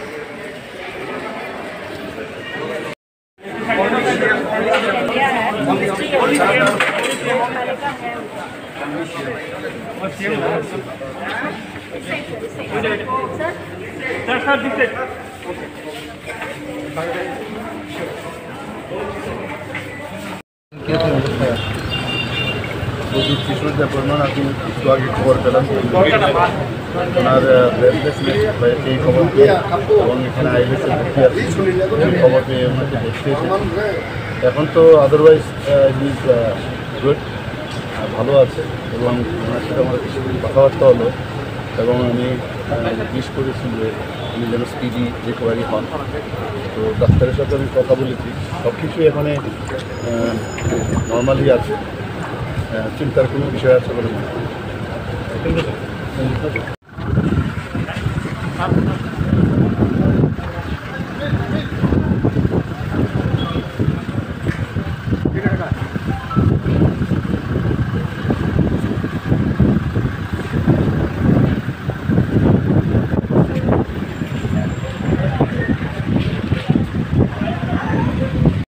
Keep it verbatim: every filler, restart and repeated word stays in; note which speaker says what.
Speaker 1: शिशुर परिमाण আপনি একটু আগে খবর পেলাম ওনার ব্রেথলেসনেস বা এই খবর পেয়ে এবং এখানে আইএলএসের ভর্তি আছে খবর পেয়ে ওনাকে দেখতে এসেছি। এখন তো আদারওয়াইজ ইজ গুড, ভালো আছে এবং ওনার সাথে আমার কিছু কথাবার্তা হলো এবং আমি জিজ্ঞেস করেছি যে উনি যেন স্পিডি রিকভারি হন। তো ডাক্তারের সাথে আমি কথা বলেছি, সব কিছুই এখানে নর্মালি আছে, চিন্তার কোনো বিষয় আছে বলে মনে হয়।